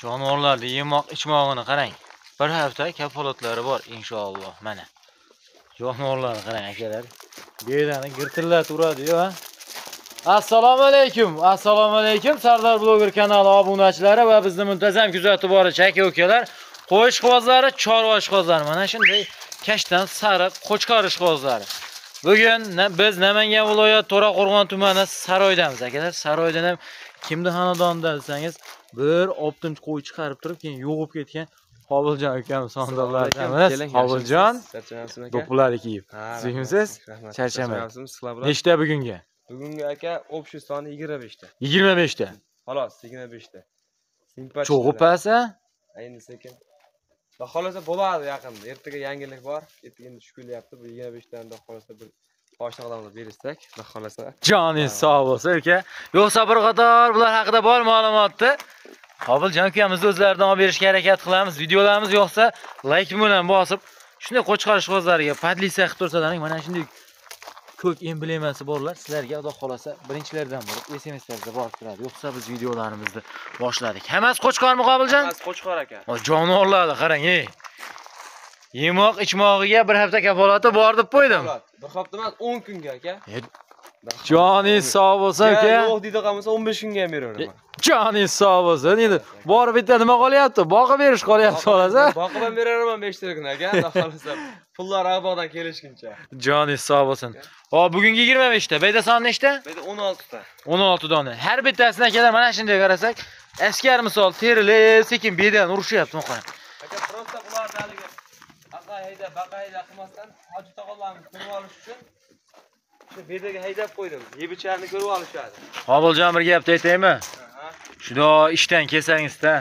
Jonivorlarni yemoq ichmog'ini qarang. Bir hafta kafolatlari bor inshaalloh. Mana. Jonivorlarni qarang akalar. Bedani girtillatib uradi-yu, ha. Assalomu alaykum. Assalomu alaykum. Sardor Blogger kanali obunachilari va bizni muntazam kuzatib boruvchi aka-ukalar, qo'y ishqibozlari, chorva ishqibozlari. Mana shunday kashtan sariq qo'chqor ishqibozlari. Bugun biz Namangan viloyat To'raqo'rg'on tumani Saroydamiz akalar. Saroydan ham kimni xonadonida desangiz, bir optinch qo'y chiqarib turib, keyin yo'g'ib ketgan Qobiljon akam sondorlardamiz. Qobiljon, do'ppilarni kiyib. Sizmisiz? Charchamayapsiz. Nechta bugunga? Bugungi aka общий soni 25 ta. 25 ta. Xolos, 25 ta. Simpatik. Cho'g'i pasa? Endi sekin. Xudo xolasa bo'ladi yaqinda. Ertaga yangilik bor. Ertaga endi tushib kelyapti. Bu 25 tani xudo xolasa bir qo'shniqlarga bersak, xudo xolasa. Joningiz sog' bo'lsin aka. Yo'qsa bir qator bular haqida bor ma'lumotni Qobiljon akamiz o'zlaridan olib berishga harakat qilamiz. Videolarimiz yoqsa like bilan bosib, shunday qo'chqor ishqibozlariga podlisa qilib tursalaring, mana shunday ko'k emblemasi borlar. Sizlarga xudo xolasa birinchilardan bo'lib SMSlarda borib turadi. Yo'qsa biz videolarimizni boshladik. Hammasi qo'chqormi Qobiljon? Hammasi qo'chqor aka. Jonivorlarni qarang, ey. Yemoq ichmog'iga bir hafta kafolati bor deb qo'ydim. Bir hafta emas, 10 kunga aka. Joningiz sog' bo'lsin aka. Yo'q deydi qolmasa 15 kunga ham beraveraman. Joningiz sog' bo'lsin. Endi borib bitta nima qolyapti? Boqib berish qolyapti xolasa. Boqib ham beraman 5 kun aka, xudo xolasa. Pullar avvaldan kelishguncha. Joningiz sog' bo'lsin. Hop, bugungi 25 ta. Beyda soni nechta? Beyda 16 ta. 16 dona. Har bittasini akalar mana shunday qarasak, askar misol terilib, sekin bedan urishyapti qarang. Aka, prosta bular daligi aqayda, baqayda qilmasdan hoji tog'alarni ko'rib olish uchun shu bedaga haydab qo'ydim. Yebicharni ko'rib olishadi. Qobiljon bir gapni aytaymi? Shudo ishdan kelsangiz-da.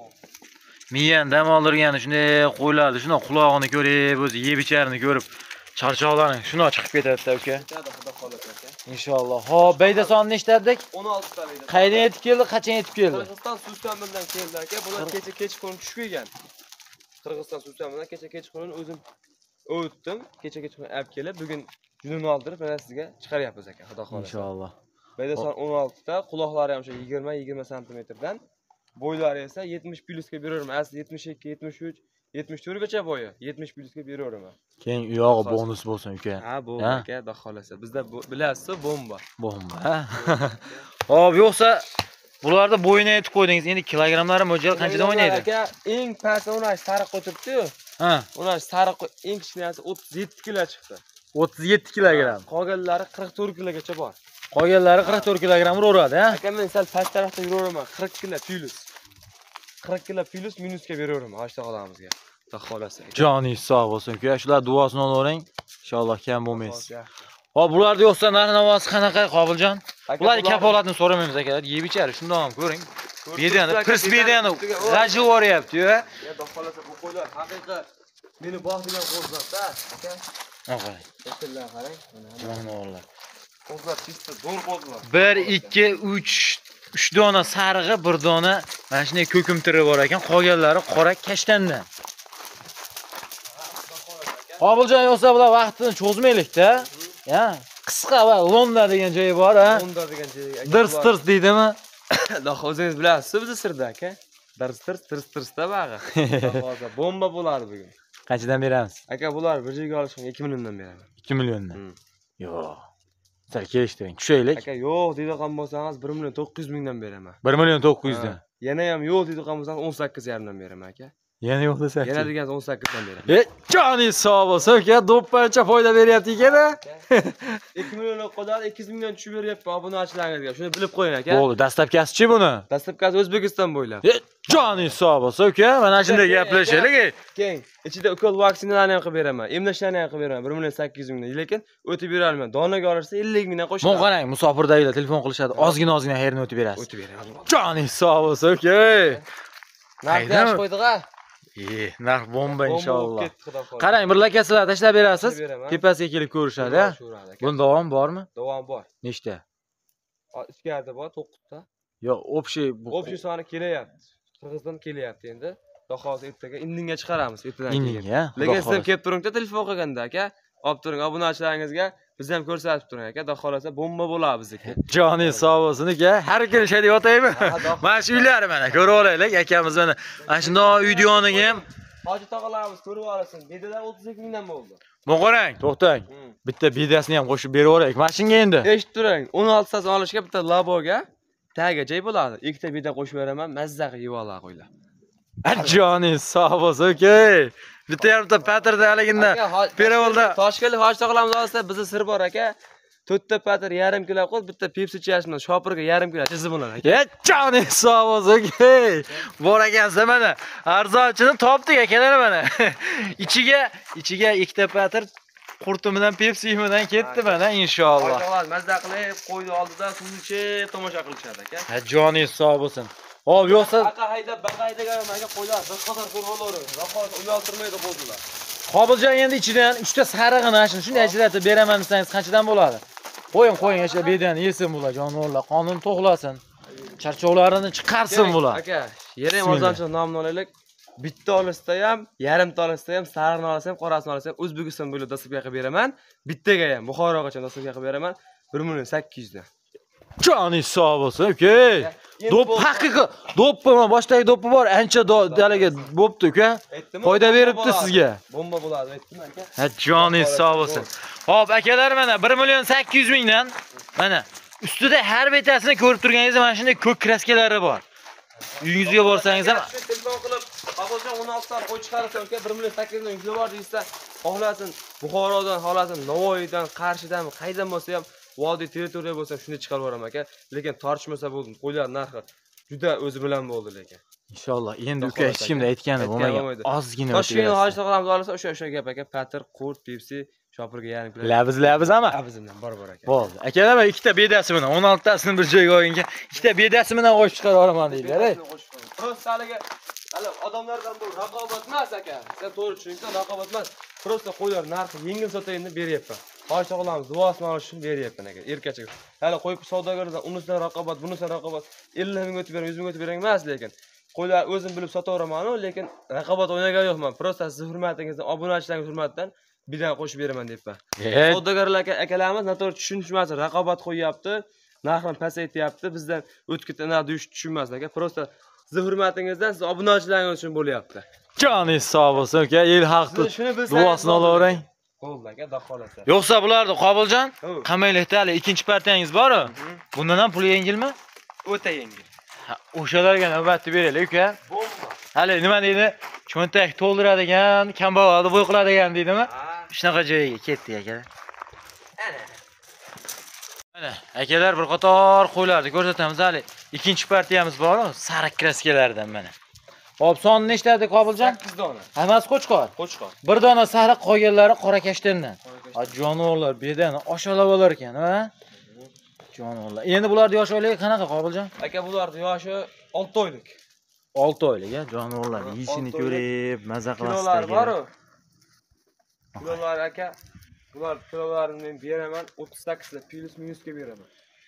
Miyan dam oldirgani shunday qo'ylardi, shuna quloqini ko'rib, o'zi yebicharni ko'rib charchoqlaring shuna chiqib ketadi-da uka. Xudo xolasa aka. Inshaalloh. Hop, beyda soni nechta dedik? 16 ta beyda. Qaydan yetib keldi, qachon yetib keldi? Qirg'iziston Suv-ta'mindan keldi aka. Bular kecha kechqurun tushib kelgan. Qirg'iziston Suv-ta'mindan kecha kechqurun o'zim o'tdim. Kecha kechqurun olib kelib, bugun junini oldirib, mana sizga chiqaryapmiz aka, xudo xolasa. Inshaalloh. Beyda soni 16 ta, quloqlari ham o'sha 20 sm dan. Bo'ylari esa 70 plyusga beraverman. Asli 72, 73, 74 gacha bo'yi. 70 plyusga beraverman. Keyin u yog'i bonus bo'lsin uka. Ha, bu aka, xudo xolasa. Bizda bilasiz, bomba. Bomba. Hop, yo'qsa bularda bo'yini aytib qo'ydingiz. Endi kilogrammlari mo'ljal qanchadan o'ynaydi? Aka, eng pasti unash sariq o'tiribdi-yu. Ha. Unash sariq eng kichkinasi 37 kg chiqdi. 37 kilogramm. Qolganlari 44 kilogacha bor. Qolganlari 44 kilogramm uraveradi, ha? Aka, men sal past tarafda yuraveraman. 40 kg plus. 40 kg plus minusga beraveraman oshtoqalamizga. Xudo xolasa. Joningiz sog' bo'lsin uka. Shular duosini olavering. Inshaalloh kam bo'lmaysiz. Hop, bularda yo'qsa narx-navosi qanaqa Qobiljon? Bularning kafolatini so'ramaymiz aka. Yeb ichari, shundoq ham ko'ring. Bedani, pirs bedani g'ajib o'ryapti-yu, ha? Xudo xolasa bu qo'ylar haqiqiy meni bog'digan qo'zlar-da, aka. Qarang. Shakllar qarang. Jonivorlar. Qo'zlar chista zo'r qo'zlar. 1 2 3 dona sarig'i, 1 dona mana shunday ko'kimtiri bor ekan. Qolganlari qora kashtandan. Qobiljon yo'qsa bular vaqtini cho'zmaylik-da. Ya, qisqa va londa degan joyi bor, ha? Londa degan joyi. Dirs-tirs deydimi? Xudo o'zingiz bilasiz, biz sirda aka. Dirs-tirs-da bag'i. Hozir bomba bo'ladi bugun. Qanchadan beramiz? Aka, bular bir joyga olishga 2 milliondan beraman. 2 milliondan. Yo'q. Sal kelishtiring, tushaylik. Aka, yo'q deydi qan bo'lsangiz 1 million 900 mingdan beraman. 1 million 900 dan. Yana ham yo'q deydi qan bo'lsangiz 18,5 dan beraman aka. Yana yo'q desak. Yana degansiz 18 dan beraman. Joningiz sog' bo'lsin aka, do'ppancha foyda beryapti ekan-a. 2 million qoladi, 2 million tushib beryapti obunachilaringizga. Shuni bilib qo'ying aka. Bo'ldi, dastlabkasi-chi buni? Dastlabkasi O'zbekiston bo'ylab. Joningiz sog' bo'lsin aka, mana shunday gaplashaylik. Keng, ichida ukol vaksinalarni ham qilib beraman, emlashlarni ham qilib beraman. 1 million 800 mingdan. Lekin o'tib bera olmayman. Donaga olsa 50 mingdan qo'shadi. Mana qarang, musofirdagilar telefon qilishadi. Ozgina xayrni o'tib berasiz. O'tib beraman. Joningiz sog' bo'lsin aka. Narx yaxshi qo'ydik-a? Narx bomba inshaalloh. Qarang, bir lakasizlar tashlab berasiz. Tepasiga kelib ko'rishadi, ha? Bunda davom bormi? Davom bor. Nechta? Ichkarida bor 9 ta. Yo'q, общий soni kelyapti. Qirg'izdan kelyapti endi. Xudo xolasa ertaga indinga chiqaramiz, ertadan keyin. Indinga. Lekin siz ham kelib turingda telefon qilganda aka. Olib turing obunachilaringizga Biz ham ko'rsatib turing aka, xudo xolasa bomba bo'ladi bizniki. Joni sog' bo'lsin aka. Har kuni shay deb o'taymi? Mana shu uylar mana ko'rib olaylik akamiz mana. Ana shunday uyni yoniga ham Hoji tog'alarimiz ko'rib olasin. Bedalar 32 mingdan bo'ldi. bu qarang, to'xtang. Bitta bedasini ham qo'shib berib olaylik. Mana shunga endi. Eshitib turing, 16 tadan olishga bitta laboga tagiga joy bo'ladi. Ikkita beda qo'shib beraman, mazza qilib yeb oladi qo'ylar. Joni sog' bo'lsin aka. Bitta yarimta patirda haliginda peravolda Toshkentlik hoji tog'alarimiz olsa bizni sir bor aka. 4 ta patir yarim kilo qo'y, bitta Pepsi ichashmi, shopirga yarim kilo chizib bo'ladi aka. Joni sog' bo'lsin aka. Bor ekansiz mana. Arzonchini topdik akalar mana. ichiga ikkita patir qurtimidan Pepsi bilan ketdi mana inshaalloh. Hoji mazza qilib qo'yni oldida suv ichib tomosha qilishadi aka. Joni sog' bo'lsin. Hop, yo'qsa Aqa haydab, baqa haydagan aka qo'ylar bir qator ko'rg'onlari. Rahmat uyaltirmaydi qo'ydilar. Qobiljon endi ichidan 3 ta sarig'ini ashuni shunday ajratib beraman desangiz qanchadan bo'ladi? Qo'ying, o'sha bedani yesin bular, jonivorlar, qonun to'g'lasin. Charchoqlarini chiqarsin bular. Aka, yerim ozonchilik nomini olaylik. Bitta olishda ham, yarimta olishda ham, sariqni olsa ham, qorasini olsa ham O'zbekiston bo'ylab dasturga qilib beraman. Bittaga ham Buxorogacha dasturga qilib beraman. 1.800 dan. Joni sog' bo'lsin, uka. Do'p haqiqiy, do'ppi, boshdagi do'ppi bor, ancha dalaga bo'pti, uka. Foyda beribdi sizga. Bomba bo'ladi, aytdim aka. Joni sog' bo'lsin. Hop, akalar mana 1.800 mingdan mana ustida har betasini ko'rib turganingizda mana shunday ko'k kraskalari bor. Uyingizga borsangiz ham telefon qilib, "Abojon 16 dan qo'y chiqarsan, aka 1.800 dan yukli bor" deysa, xohlasin Buxorodan, xohlasin Navoiydan, Qarshidan, qaydan bo'lsa ham vodiy territoriya bo'lsa shunday chiqarib yuboraman aka. Lekin tortishmasa bo'ldi. Qo'ylar narxi juda o'zi bilan bo'ldi lekin. inshaalloh endi uka hech kimda aytgani bo'lmagan. Ozgina Toshkent hoji tog'alarimiz olsa o'sha gap aka. Patir, qurt, Pepsi, shopirga yarim kilo. Labiz ama. Labizimdan bor aka. Bo'ldi. Akalar men ikkita bedasi bilan 16 tasini bir joyga qo'yinga, ikkita bedasi bilan qo'shib chiqarib yuboraman deydilar. Prosta hali odamlardan bu raqobat emas aka. Sen to'g'ri tushunsan, raqobat emas. Prosta qo'ylar narxi yengil sotayin deb beryapman. Hoji tog'alarimiz duosini olish uchun beryapman aka. Erkacha. Hali qo'yib savdogarlardan unisidan raqobat, bunisidan raqobat 50 ming o'tib bering, 100 ming o'tib bering emas lekin. Qo'ylar o'zim bilib sotaveraman-ku, lekin raqobat o'ynagan yo'qman. Prosta siz hurmatingizdan, obunachilaringiz hurmatidan birdan qo'shib beraman deyapman. Savdogarlar akalarimiz noto'g'ri tushunishmasin, raqobat qo'yyapti, narxni pasaytiryapti, bizdan o'tkitdan tushunmasdan aka. Prosta siz hurmatingizdan, siz obunachilaringiz uchun bo'lyapti. Joni sog' bo'lsin aka, el haqni duosini olavering. Bo'ldi aka, xudo xolasa. Yo'qsa bularni Qobiljon, qamaylikda hali ikkinchi partiyangiz bor-ku. Bundan ham pul yengilmi? O'ta yengil. O'shalarga navbatni beraylik uka. Bomba. Hali nima deydi? Cho'ntak to'ldiradigan, kambag'alni bo'y qiladigan deydimi? Shunaqa joyga ketdik akalar. Mana akalar bir qator qo'ylarni ko'rsatamiz hali. Ikkinchi partiyamiz bor-ku, sariq kraskalardan mana. Hop, soni nechtadi Qobiljon? 8 dona. Hammasi qo'chqor. Qo'chqor. Bir dona sariq qolganlari qora kashtandan. Jonivorlar bedani oshalab olar ekan, ha? Jonivorlar. Endi bularning yosh oyligi qanaqa Qobiljon? Aka bularning yoshi 6 oylik. 6 oylik, ha? Jonivorlar yeyishini ko'rib, maza qilasizlar. Kilolar bor-ku. Kilolar aka. Bular kilolarini men beraman, 38 ta plus minusga beraman.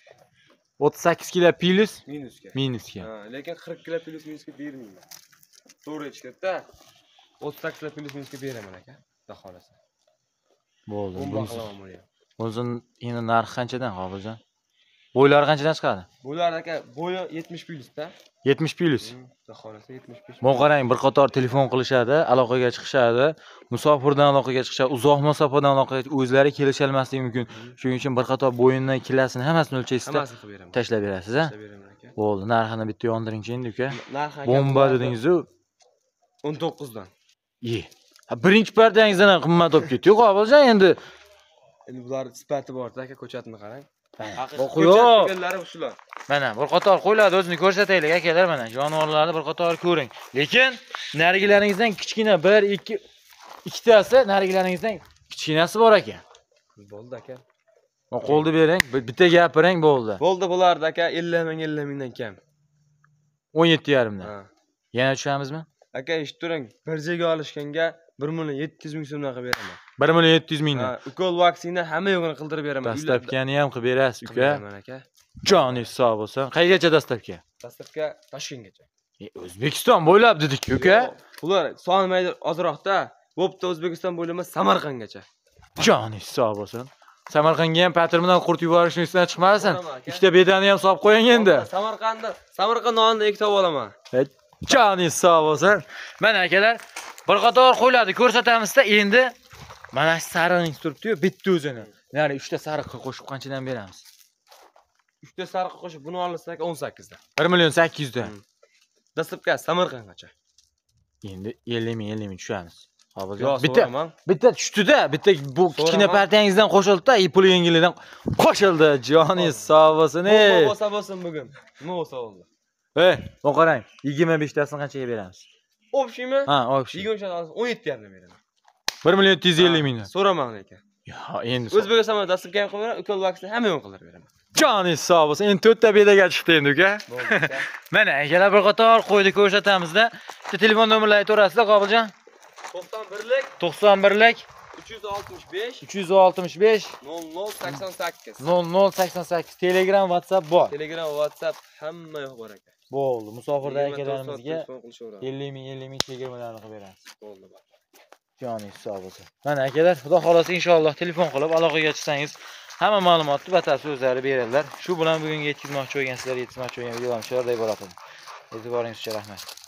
38 kilo plus Minusga. minusga. Ha, lekin 40 kilo plus minusga bermayman. To'g'ri aytishda 38 kilo plus minusga beraman aka. Xudo xolasa. Bo'ldi. Bomba qilaman buni. O'zin endi narxi qanchadan Qobiljon? Bo'ylari qanchadan chiqadi? Bular aka bo'yi 70 plus da. 70 plus. Xudo xolasa 75. Mo qarang, bir qator telefon qilishadi, aloqaga chiqishadi, musofirdan aloqaga chiqishadi, uzoq masofadan aloqaga o'zlari kelisha olmasligi mumkin. Shuning uchun bir qator bo'yindan kilosini hammasini o'lchaysizda, Hammasini qilib beraman. tashlab berasiz, ha? Tashlab beraman aka. Bo'ldi, narxini bitta yondiringchi endi uka. Narxi aka. Bomba dedingiz-ku. 19 dan. Birinchi partiyangizdan ham qimmat olib ketdi-ku, Qobiljon endi. Endi bular sifati bor-da aka, ko'chatni qarang. Yo'q. Shular. Mana bir qator qo'ylarni o'zini ko'rsataylik akalar, mana jonivorlarni bir qator ko'ring. Lekin narigilaringizdan kichkina 1, 2 ikkitasi narigilaringizdan kichkinasi bor ekan. Bo'ldi aka. Qo'lni bering, bitta gapiring bo'ldi. Bo'ldi bularda aka 50 mingdan kam. 17,5 dan. Ha. Yana tushamizmi? Aka eshitib turing, bir joyga olishganga 1.700 ming so'mdan qilib beraman. 1.700 mingdan. Ha, ukol vaksina hamma yo'g'ini qildirib beraman. Dastlabkani ham qilib berasiz, uka. Mana aka. Joningiz sog' bo'lsin. Qayergacha dastlabki? Dastlabki Toshkentgacha. O'zbekiston bo'ylab dedik, uka. Ular soni ozroqda, bo'pti O'zbekiston bo'ylab Samarqandgacha. Joningiz sog' bo'lsin. Samarqandga ham patrimidan qurt yuborishni ustidan chiqmasin. Boraman aka. Ikkita bedani ham solib qo'ying endi. Samarqand nonini ikkita olib olaman. Joningiz sog' bo'lsin. Mana akalar, bir qator qo'ylarni ko'rsatamiz-da, endi mana shu sariqning turibdi-yu, bitta o'zini. Ya'ni 3 ta sariqqa qo'shib qanchadan beramiz? 3 ta sariq qo'shib buni olsak 18 dan. 1.800 dan. Dastlabki Samarqandgacha. Endi 50 ming tushamiz. Yo, bitta tushdi-da, bitta bu kichkina partiyangizdan qo'shildi-da, pul yengilidan qo'shildi. Joningiz sog' bo'lsin. Nima bo'lsa bo'lsin bugun. Nima bo'lsa bo'ldi. Bu qarang, 25 tasini qanchaga beramiz? Общими? Ha, общий. 20 olsa 17 dan beraman. 1.750 ming. So'raman lekin. Yo, endi O'zbekistonda dastlabki ham qilib beraman, ukol vaksini hamma yo'q qilib beraman. Joningiz sog' bo'lsin. Endi 4 ta bedaga chiqdi endi uka. Mana akalar bir qator qo'ydi ko'rsatamizda. Bitta telefon nomerlarini aytaverasizlar, Qobiljon. 91lik 91lik 365 365 0088. 0088 Telegram, WhatsApp bor. Telegram, WhatsApp hamma yo'q bor aka. Bo'ldi. Musofirda akalarimizga telefon qilishaveramiz. 50 ming chegirmalarni qilib beramiz. Bo'ldi bor. Joningiz sog' bo'lsin. Mana akalar, xudo xolasa inshaalloh telefon qilib aloqaga chiqsangiz hamma ma'lumotni batafsil o'zlari beradilar. Shu bilan bugungi yetkazmoqchi bo'lgan sizlarga yetkazmoqchi bo'lgan videolarimiz shularday bo'ladi. E'tiboringiz uchun rahmat.